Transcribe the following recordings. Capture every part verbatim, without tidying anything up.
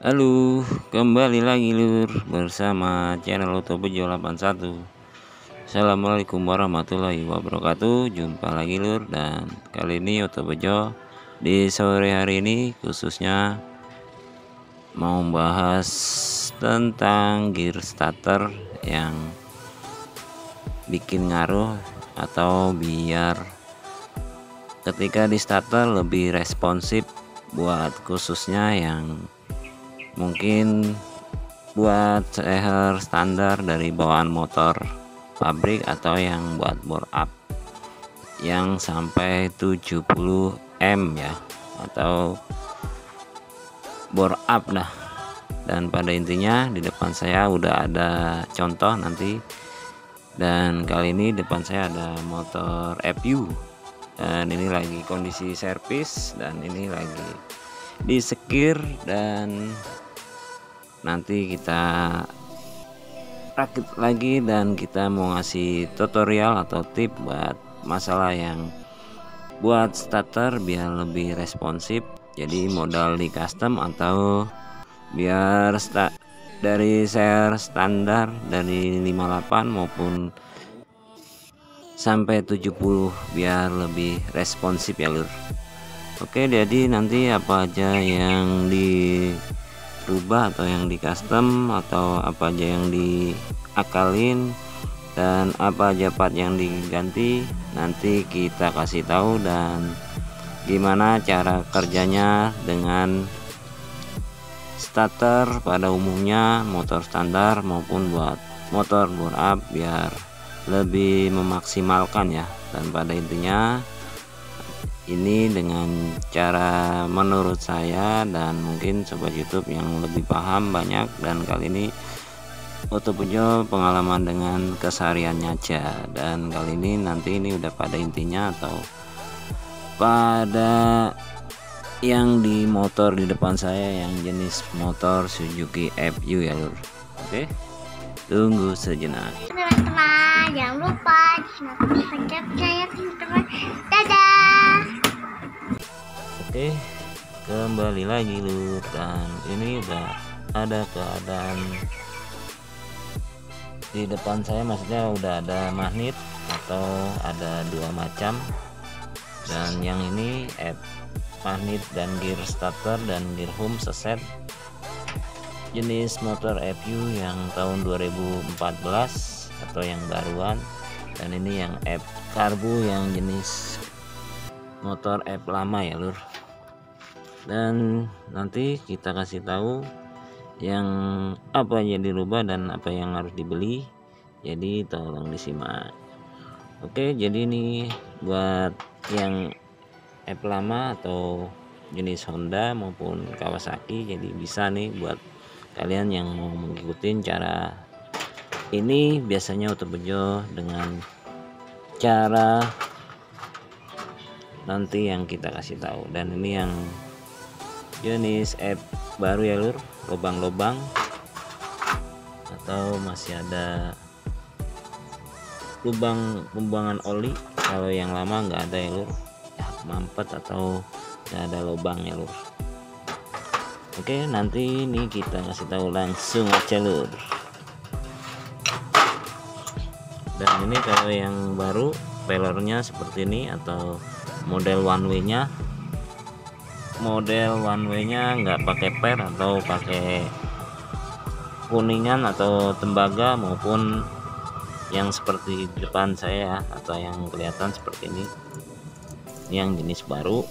Halo, kembali lagi lur bersama channel Oto Bejo delapan satu. Assalamualaikum warahmatullahi wabarakatuh. Jumpa lagi lur, dan kali ini Oto Bejo di sore hari ini khususnya mau membahas tentang gear starter yang bikin ngaruh atau biar ketika di starter lebih responsif buat khususnya yang mungkin buat seher standar dari bawaan motor pabrik atau yang buat bore up yang sampai tujuh puluh M ya, atau bore up lah. Dan pada intinya di depan saya udah ada contoh nanti, dan kali ini depan saya ada motor F U dan ini lagi kondisi servis dan ini lagi disekir, dan nanti kita rakit lagi dan kita mau ngasih tutorial atau tip buat masalah yang buat starter biar lebih responsif. Jadi modal di custom atau biar start dari share standar dari lima puluh delapan maupun sampai tujuh puluh biar lebih responsif ya lur. Oke, jadi nanti apa aja yang dirubah atau yang di custom atau apa aja yang diakalin dan apa aja part yang diganti nanti kita kasih tahu, dan gimana cara kerjanya dengan starter pada umumnya motor standar maupun buat motor bore up biar lebih memaksimalkan ya. Dan pada intinya ini dengan cara menurut saya dan mungkin sobat YouTube yang lebih paham banyak, dan kali ini Oto Bejo pengalaman dengan kesehariannya aja. Dan kali ini nanti ini udah pada intinya atau pada yang di motor di depan saya yang jenis motor Suzuki F U ya lur. Oke, tunggu sejenak teman-teman, jangan lupa subscribe saya teman-teman. Dadah. Oke, kembali lagi lur, dan ini udah ada keadaan di depan saya, maksudnya udah ada magnet atau ada dua macam, dan yang ini F magnet dan gear starter dan gear home seset jenis motor F U yang tahun dua ribu empat belas atau yang baruan, dan ini yang F karbu yang jenis motor F lama ya lur. Dan nanti kita kasih tahu yang apa yang dirubah dan apa yang harus dibeli, jadi tolong disimak. Oke, jadi ini buat yang F lama atau jenis Honda maupun Kawasaki, jadi bisa nih buat kalian yang mau mengikuti cara ini. Biasanya Oto Bejo dengan cara nanti yang kita kasih tahu. Dan ini yang jenis F baru ya lur, lubang-lubang atau masih ada lubang pembuangan oli. Kalau yang lama nggak ada ya lur, ya, mampet atau nggak ada lubang ya lur. Oke, nanti ini kita kasih tahu langsung aja lur. Dan ini kalau yang baru pelornya seperti ini atau model one way nya model one way nya nggak pakai per atau pakai kuningan atau tembaga maupun yang seperti di depan saya atau yang kelihatan seperti ini, ini yang jenis baru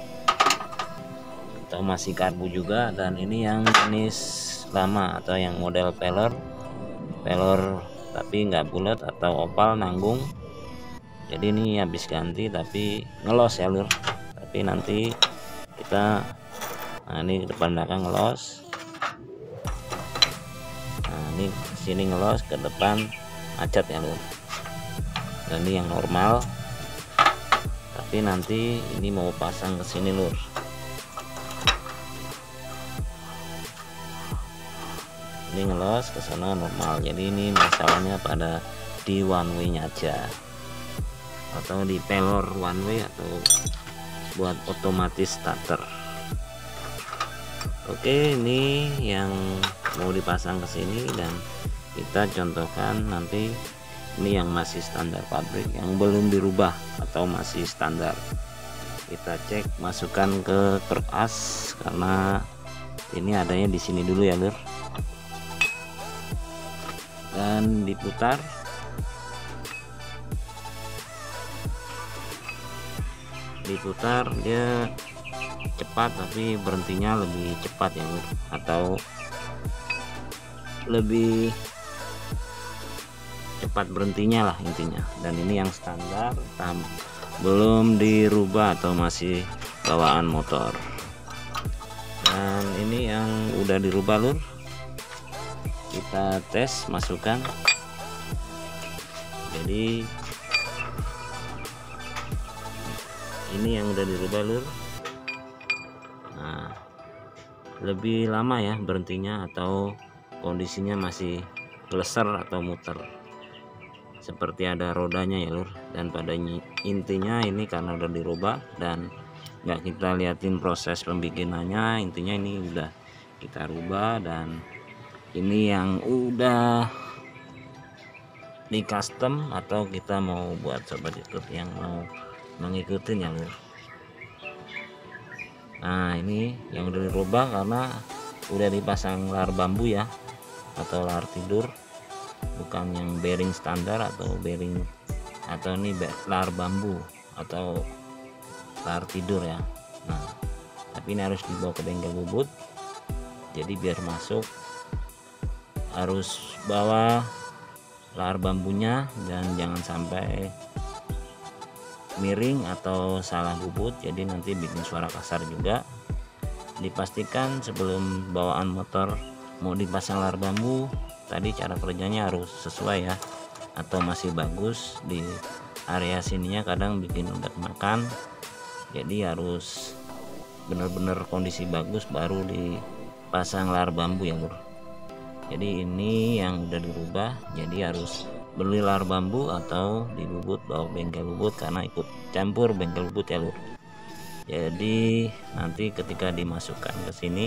atau masih karbu juga. Dan ini yang jenis lama atau yang model pelor pelor tapi nggak bulat atau oval nanggung. Jadi ini habis ganti tapi ngelos ya lur, tapi nanti kita nah ini depan belakang ngelos, nah ini sini ngelos, ke depan macet ya lur. Dan ini yang normal, tapi nanti ini mau pasang ke sini lur. Ini ngelos ke sana normal, jadi ini masalahnya pada di one way nya aja atau di pelor one way atau buat otomatis starter. Oke, ini yang mau dipasang ke sini dan kita contohkan nanti. Ini yang masih standar pabrik, yang belum dirubah atau masih standar. Kita cek, masukkan ke truk as karena ini adanya di sini dulu ya lur. Dan diputar. Diputar dia cepat tapi berhentinya lebih cepat ya lur, atau lebih cepat berhentinya lah intinya. Dan ini yang standar, tam, belum dirubah atau masih bawaan motor. Dan ini yang udah dirubah lur, kita tes, masukkan. Jadi ini yang udah dirubah lur. Nah, lebih lama ya berhentinya, atau kondisinya masih leser atau muter seperti ada rodanya ya lur. Dan pada intinya ini karena udah dirubah dan nggak kita liatin proses pembikinannya, intinya ini udah kita rubah. Dan ini yang udah di custom atau kita mau buat sobat YouTube yang mau mengikuti ya lur. Nah, ini yang udah dirubah karena udah dipasang lar bambu ya, atau lar tidur, bukan yang bearing standar atau bearing, atau ini lar bambu atau lar tidur ya. Nah, tapi ini harus dibawa ke bengkel bubut, jadi biar masuk harus bawa lar bambunya dan jangan sampai miring atau salah bubut, jadi nanti bikin suara kasar juga. Dipastikan sebelum bawaan motor mau dipasang lar bambu tadi cara kerjanya harus sesuai ya, atau masih bagus. Di area sininya kadang bikin udah makan, jadi harus bener-bener kondisi bagus baru dipasang lar bambu ya lur. Jadi ini yang udah dirubah, jadi harus beli lar bambu atau di bubut, bawa bengkel bubut karena ikut campur bengkel bubut ya lur. Jadi nanti ketika dimasukkan ke sini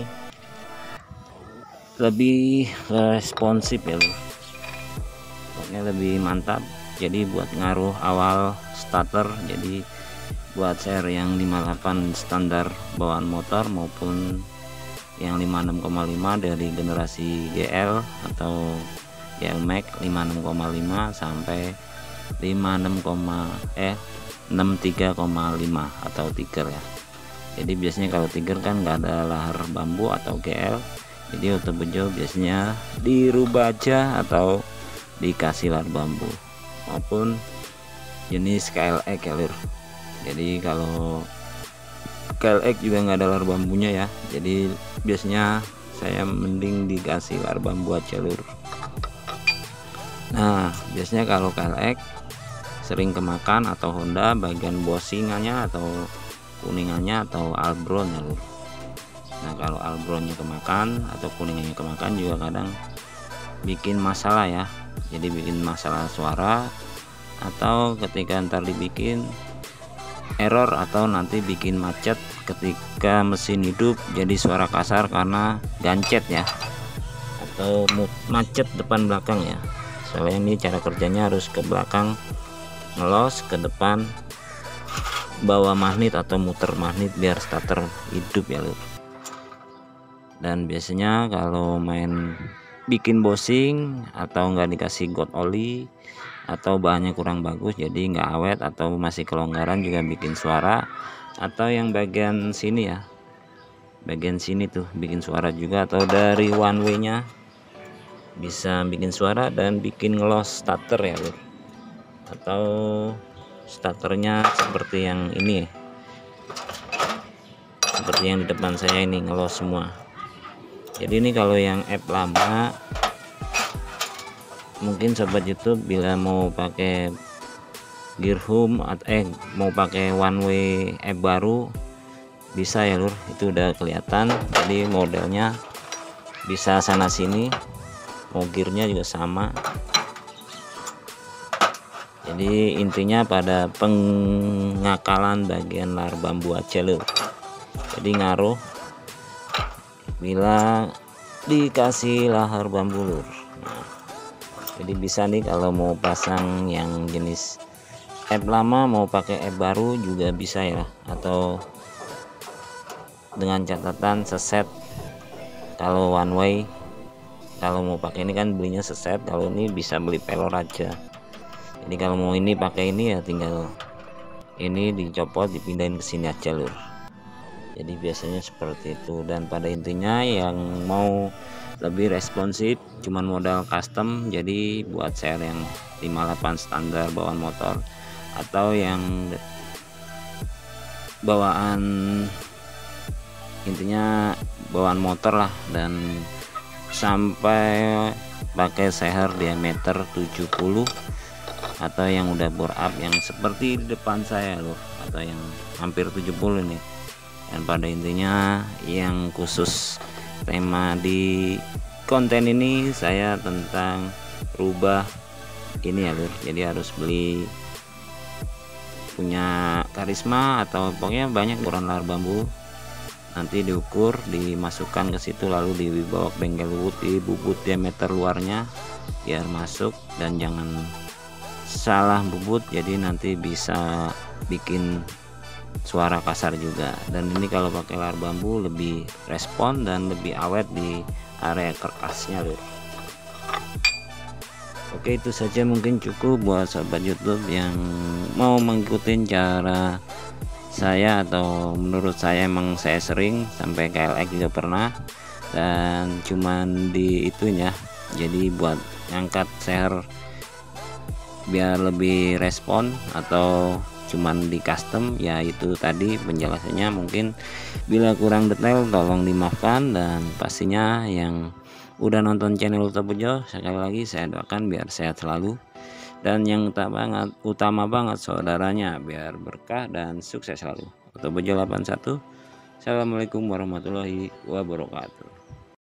lebih responsif ya lur, pokoknya lebih mantap. Jadi buat ngaruh awal starter, jadi buat share yang lima puluh delapan standar bawaan motor maupun yang lima puluh enam koma lima dari generasi G L atau G L Max lima puluh enam koma lima sampai lima puluh enam, eh enam puluh tiga koma lima atau Tiger ya. Jadi biasanya kalau Tiger kan nggak ada lahar bambu atau G L, jadi untuk bejo biasanya dirubah aja atau dikasih lahar bambu, maupun jenis K L X ya lur. Jadi kalau K L X juga nggak ada lahar bambunya ya, jadi biasanya saya mending dikasih lahar bambu aja lur. Nah, biasanya kalau K L X sering kemakan atau Honda bagian bosingannya atau kuningannya atau albron ya lur. Nah, kalau albronnya kemakan atau kuningannya kemakan juga kadang bikin masalah ya, jadi bikin masalah suara, atau ketika ntar dibikin error atau nanti bikin macet ketika mesin hidup, jadi suara kasar karena gancet ya, atau macet depan belakang ya. Soalnya ini cara kerjanya harus ke belakang ngelos, ke depan bawa magnet atau muter magnet biar starter hidup ya lur. Dan biasanya kalau main bikin bosing atau nggak dikasih god oli atau bahannya kurang bagus, jadi nggak awet atau masih kelonggaran juga bikin suara. Atau yang bagian sini ya, bagian sini tuh bikin suara juga, atau dari one way nya bisa bikin suara dan bikin ngelos starter ya lur. Atau starternya seperti yang ini, seperti yang di depan saya ini ngelos semua. Jadi ini kalau yang app lama, mungkin sobat YouTube bila mau pakai gear home atau eh mau pakai one way app baru bisa ya lur, itu udah kelihatan. Jadi modelnya bisa sana sini, mau gearnya juga sama. Jadi intinya pada pengakalan bagian lar bambu aja lur, jadi ngaruh bila dikasih lahar bambu lur. Nah, jadi bisa nih kalau mau pasang yang jenis app lama mau pakai app baru juga bisa ya, atau dengan catatan seset. Kalau one way, kalau mau pakai ini kan belinya seset, kalau ini bisa beli pelor aja. Jadi kalau mau ini pakai ini ya tinggal ini dicopot dipindahin ke sini aja lur. Jadi biasanya seperti itu. Dan pada intinya yang mau lebih responsif cuman modal custom, jadi buat share yang lima puluh delapan standar bawaan motor atau yang bawaan, intinya bawaan motor lah, dan sampai pakai seher diameter tujuh puluh atau yang udah bore up yang seperti di depan saya loh, atau yang hampir tujuh puluh nih. Dan pada intinya yang khusus tema di konten ini saya tentang rubah ini ya lur. Jadi harus beli punya karisma atau pokoknya banyak ukuran lahar bambu, nanti diukur dimasukkan ke situ lalu dibawa ke bengkel bubut, dibubut diameter luarnya biar masuk dan jangan salah bubut, jadi nanti bisa bikin suara kasar juga. Dan ini kalau pakai lahar bambu lebih respon dan lebih awet di area kertasnya lur. Oke, itu saja mungkin cukup buat sobat YouTube yang mau mengikuti cara saya, atau menurut saya emang saya sering sampai K L X juga pernah, dan cuman di itunya jadi buat ngangkat seher biar lebih respon atau cuman di custom ya. Itu tadi penjelasannya, mungkin bila kurang detail tolong dimaafkan, dan pastinya yang udah nonton channel Uta Bejo sekali lagi saya doakan biar sehat selalu, dan yang utama banget utama banget saudaranya biar berkah dan sukses selalu. Uta Bejo delapan satu. Assalamualaikum warahmatullahi wabarakatuh.